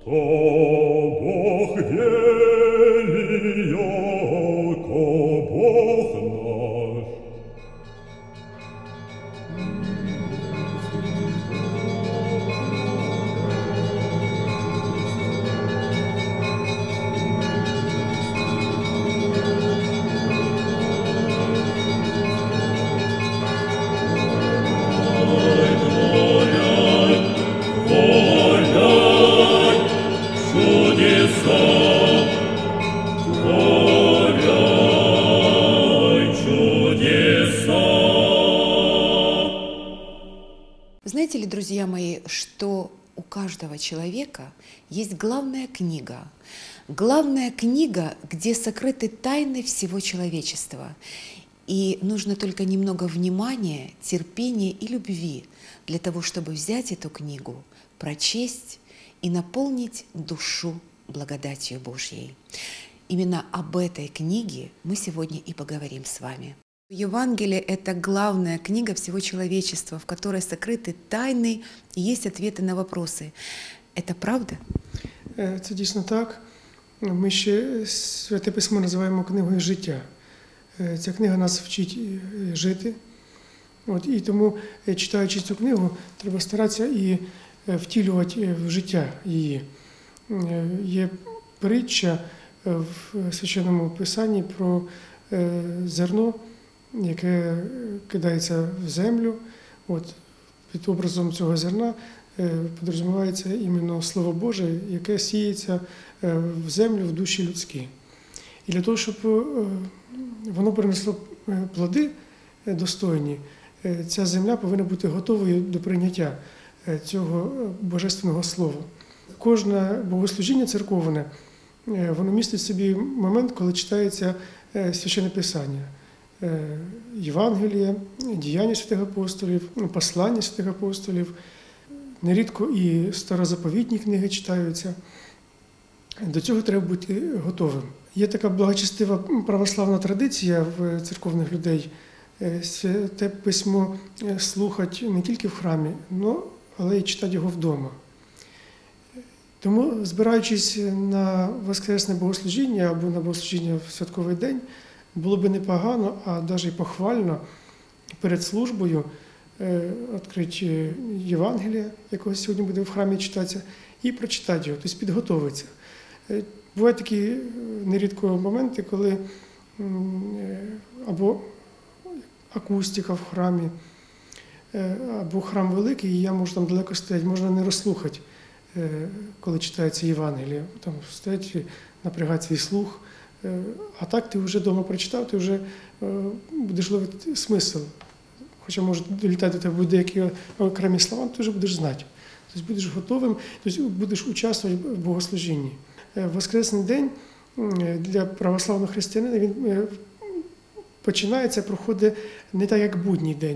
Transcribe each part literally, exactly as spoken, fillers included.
То Бог велий, яко Бог наш. Знаете ли, друзья мои, что у каждого человека есть главная книга, главная книга, где сокрыты тайны всего человечества. И нужно только немного внимания, терпения и любви для того, чтобы взять эту книгу, прочесть и наполнить душу благодатью Божьей. Именно об этой книге мы сегодня и поговорим с вами. Евангелие – это главная книга всего человечества, в которой сокрыты тайны и есть ответы на вопросы. Это правда? Це дійсно так. Ми ще Святе Письмо називаємо книгою життя. Ця книга нас вчить жити. От, і тому, читаючи цю книгу, треба старатися і втілювати в життя її. Є притча в Священному Писанні про зерно, яке кидається в землю. От, під образом цього зерна підрозумівається іменно Слово Боже, яке сіється в землю, в душі людські. І для того, щоб воно принесло плоди достойні, ця земля повинна бути готовою до прийняття цього Божественного Слова. Кожне богослужіння церковне, воно містить в собі момент, коли читається Священне Писання. Євангелія, діяння святих апостолів, послання святих апостолів, нерідко і старозаповітні книги читаються. До цього треба бути готовим. Є така благочестива православна традиція в церковних людей Святе Письмо слухати не тільки в храмі, але й читати його вдома. Тому, збираючись на воскресне богослужіння або на богослужіння в святковий день, було б непогано, а навіть і похвально перед службою відкрити Євангелія, якого сьогодні буде в храмі читатися, і прочитати його, тобто підготовитися. Бувають такі нерідко моменти, коли або акустика в храмі, або храм великий, і я можу там далеко стояти, можна не розслухати, коли читається Євангеліє. Там стоять, напрягати свій слух. А так ти вже вдома прочитав, ти вже будеш ловити смисл. Хоча, може, долітати до тебе деякі окремі слова, ти вже будеш знати. Тобто будеш готовим, тобто будеш участвувати в богослужінні. Воскресний день для православного християнина він починається, проходить не так, як будній день.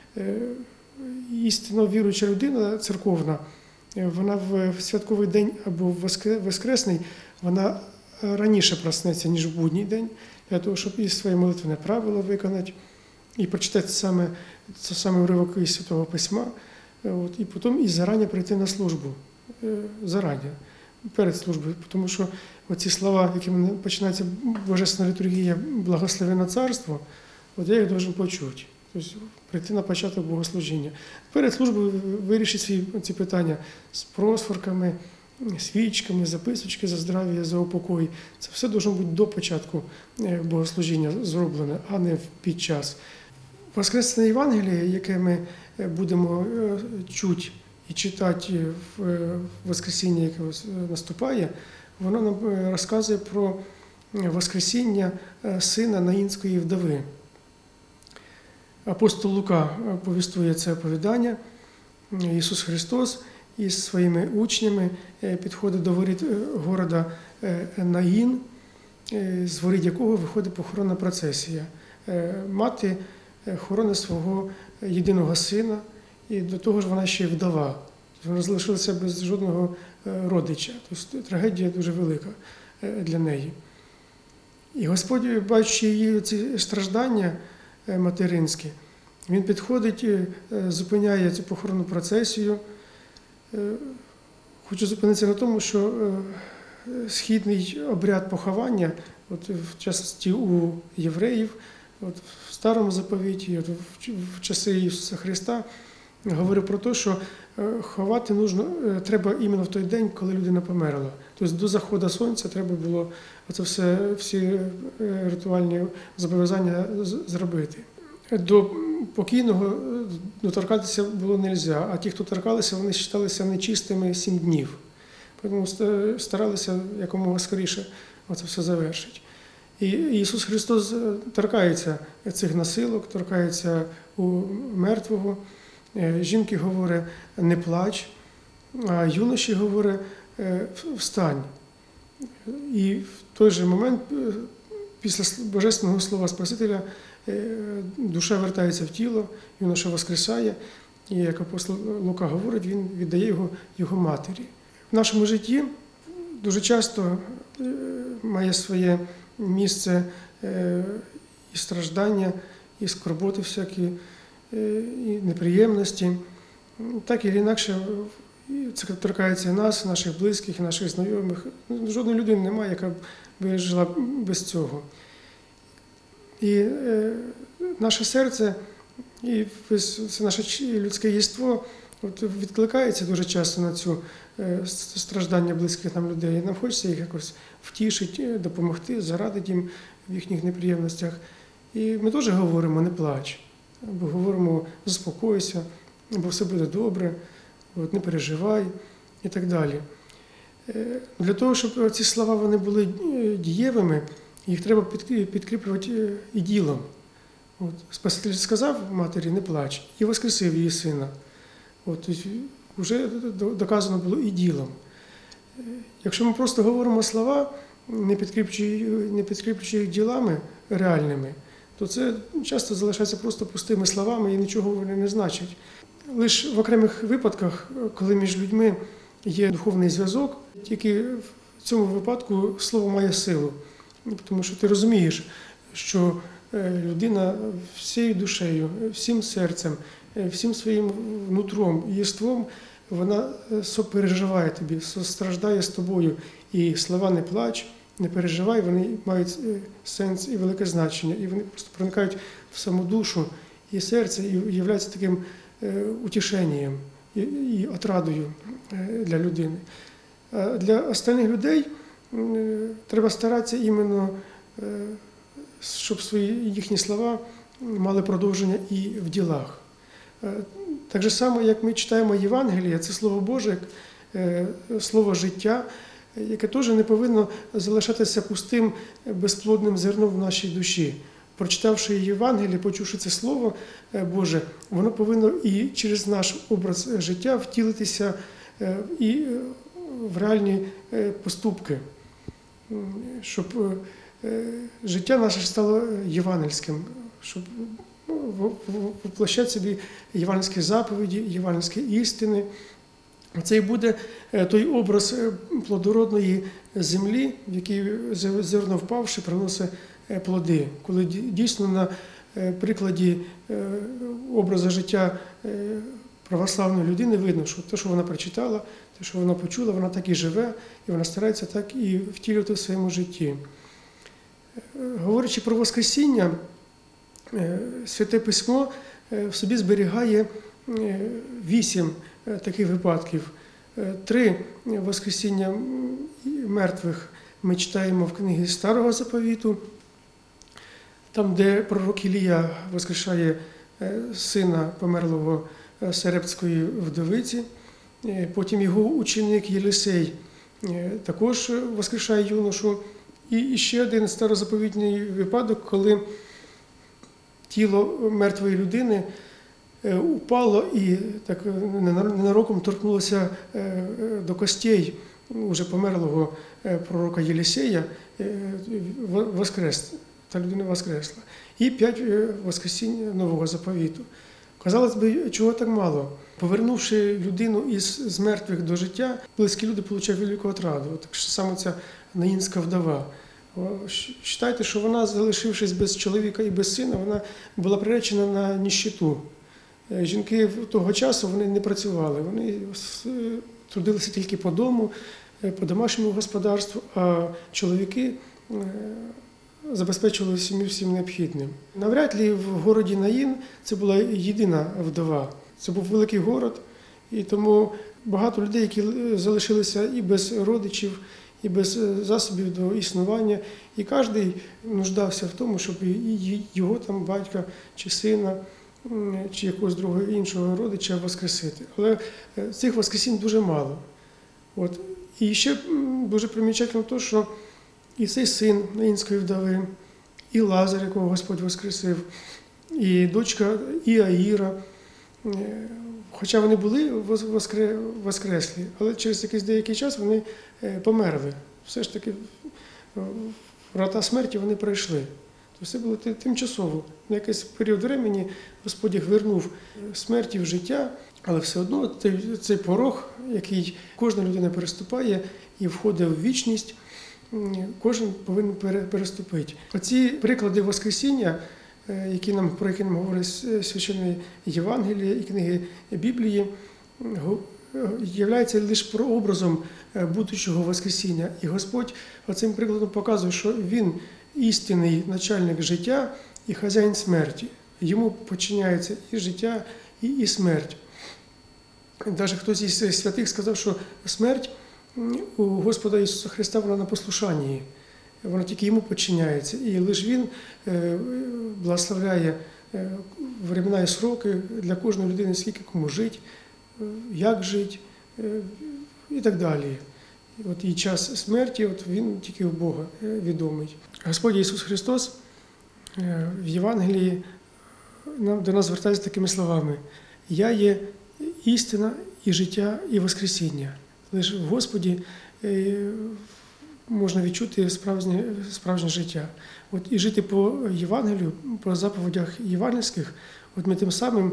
Істинно віруюча людина церковна, вона в святковий день або в воскресний, вона раніше проснеться, ніж в будній день, для того, щоб і своє молитвене правило виконати, і прочитати саме, це саме уривок із Святого Письма, от, і потім і зарані прийти на службу, зарані, перед службою, тому що оці слова, якими починається Божественна літургія «Благословенне царство», от я їх должен почути, тобто прийти на початок богослужіння. Перед службою вирішити ці, ці питання з просфорками, свічками, записочки за здрав'я, за упокой. Це все має бути до початку богослужіння зроблене, а не під час. Воскресне Євангеліє, яке ми будемо чути і читати в Воскресіння, яке наступає, воно нам розказує про Воскресіння сина Наїнської вдови. Апостол Лука повістує це оповідання. Ісус Христос із своїми учнями підходить до воріт города Наїн, з воріт якого виходить похоронна процесія. Мати хоронить свого єдиного сина, і до того ж вона ще й вдова. Вона залишилася без жодного родича. Тобто трагедія дуже велика для неї. І Господь, бачачи її ці страждання материнські, Він підходить, зупиняє цю похоронну процесію, Хочу зупинитися на тому, що е, східний обряд поховання, от в частності у євреїв, от в Старому заповіті, от в, в часи Ісуса Христа, говорив про те, що е, ховати нужно, е, треба іменно в той день, коли людина померла. Тобто до заходу сонця треба було оце все, всі е, ритуальні зобов'язання з- зробити. До покійного доторкатися було не можна, а ті, хто торкалися, вони вважалися нечистими сім днів. Тому старалися якомога скоріше це все завершити. І Ісус Христос торкається цих насилок, торкається у мертвого. Жінки говорить, не плач, а юноші говорить, встань. І в той же момент, після Божественного Слова Спасителя, душа вертається в тіло, юноша воскресає, і, як апостол Лука говорить, він віддає його його матері. В нашому житті дуже часто має своє місце і страждання, і скорботи всякі, і неприємності. Так і інакше це торкається нас, наших близьких, наших знайомих. Жодної людини немає, яка б жила без цього. І е, наше серце, і це наше людське єство от, відкликається дуже часто на цю е, страждання близьких нам людей. Нам хочеться їх якось втішити, допомогти, зарадити їм в їхніх неприємностях. І ми теж говоримо, не плач, або говоримо, заспокойся, або все буде добре, от, не переживай і так далі. Е, для того, щоб ці слова вони були дієвими, їх треба підкріплювати і ділом. От, Спаситель сказав матері, не плач, і воскресив її сина. От, вже доказано було і ділом. Якщо ми просто говоримо слова, не підкріплюючи, не підкріплюючи їх ділами реальними, то це часто залишається просто пустими словами і нічого вони не значать. Лише в окремих випадках, коли між людьми є духовний зв'язок, тільки в цьому випадку слово має силу. Тому що ти розумієш, що людина всією душею, всім серцем, всім своїм внутром, єством, вона сопереживає тобі, страждає з тобою. І слова «не плач», «не переживай», вони мають сенс і велике значення. І вони просто проникають в саму душу і серце, і являються таким утішенням і отрадою для людини. А для остальних людей треба старатися іменно, щоб свої їхні слова мали продовження і в ділах. Так же само, як ми читаємо Євангеліє, це Слово Боже, Слово життя, яке теж не повинно залишатися пустим, безплодним зерном в нашій душі. Прочитавши Євангеліє, почувши це Слово Боже, воно повинно і через наш образ життя втілитися і в реальні поступки, щоб життя наше стало євангельським, щоб воплощати собі євангельські заповіді, євангельські істини. Це і буде той образ плодородної землі, в якій зерно впавши, приносить плоди. Коли дійсно на прикладі образу життя православної людини видно, що те, що вона прочитала, те, що вона почула, вона так і живе, і вона старається так і втілювати в своєму житті. Говорячи про Воскресіння, Святе Письмо в собі зберігає вісім таких випадків. Три Воскресіння мертвих ми читаємо в книгі Старого Заповіту, там, де пророк Ілія воскрешає сина померлого Серепської вдовиці. Потім його ученик Єлисей також воскрешає юношу. І ще один старозаповітний випадок, коли тіло мертвої людини упало і так ненароком торкнулося до костей уже померлого пророка Єлисея, воскрес, та людина воскресла. І п'ять воскресінь Нового Заповіту. Казалось би, чого так мало? Повернувши людину із з мертвих до життя, близькі люди отримують велику отраду. Так що саме ця наїнська вдова. Вважайте, що вона, залишившись без чоловіка і без сина, вона була приречена на ніщиту. Жінки того часу вони не працювали, вони трудилися тільки по дому, по домашньому господарству, а чоловіки забезпечували сім'ю всім необхідним. Навряд ли в городі Наїн це була єдина вдова. Це був великий город, і тому багато людей, які залишилися і без родичів, і без засобів до існування, і кожен нуждався в тому, щоб його там батька чи сина, чи якогось другого іншого родича воскресити. Але цих воскресінь дуже мало. От. І ще дуже примічательно те, що і цей син наїнської вдови, і Лазар, якого Господь воскресив, і дочка Іаїра, хоча вони були воскреслі, але через якийсь деякий час вони померли. Все ж таки врата смерті вони пройшли. Тобто це було тимчасово. На якийсь період времени Господь їх вернув смерті в життя, але все одно цей порог, який кожна людина переступає і входить в вічність, кожен повинен переступити. Оці приклади Воскресіння, які нам, про які нам говорить Священне Євангеліє і книги Біблії, являються лише прообразом будучого Воскресіння. І Господь оцим прикладом показує, що Він істинний начальник життя і хазяїн смерті. Йому подчиняється і життя, і, і смерть. Навіть хтось із святих сказав, що смерть у Господа Ісуса Христа вона на послушанні. Вона тільки йому підчиняється. І лише Він благословляє времена і сроки для кожної людини, скільки кому жити, як жити і так далі. От і час смерті, от він тільки у Бога відомий. Господь Ісус Христос в Євангелії до нас звертається такими словами: «Я є істина і життя, і воскресіння». Лише в Господі можна відчути справжнє, справжнє життя. От і жити по Євангелію, по заповідях євангельських, от ми тим самим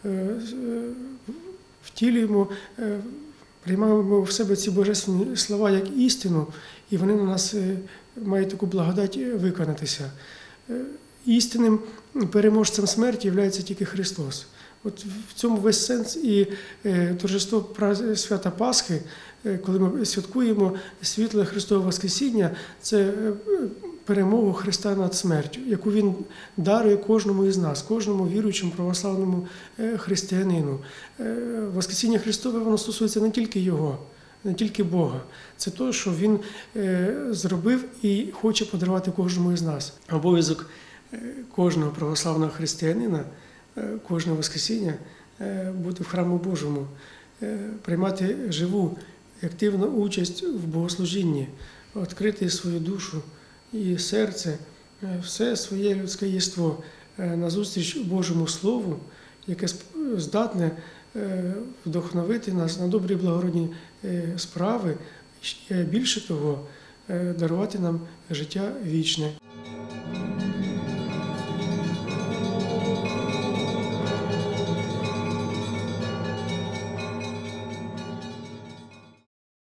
втілюємо, приймаємо в себе ці божественні слова як істину, і вони на нас мають таку благодать виконатися. Істинним переможцем смерті є тільки Христос. От в цьому весь сенс і торжество свята Пасхи, коли ми святкуємо світле Христове Воскресіння, це перемогу Христа над смертю, яку Він дарує кожному із нас, кожному віруючому православному християнину. Воскресіння Христове, воно стосується не тільки Його, не тільки Бога. Це те, що Він зробив і хоче подарувати кожному із нас. Обов'язок кожного православного християнина, кожного Воскресіння бути в храму Божому, приймати живу, активну участь в богослужінні, відкрити свою душу і серце, все своє людське єство назустріч Божому Слову, яке здатне вдохновити нас на добрі благородні справи, і більше того, дарувати нам життя вічне.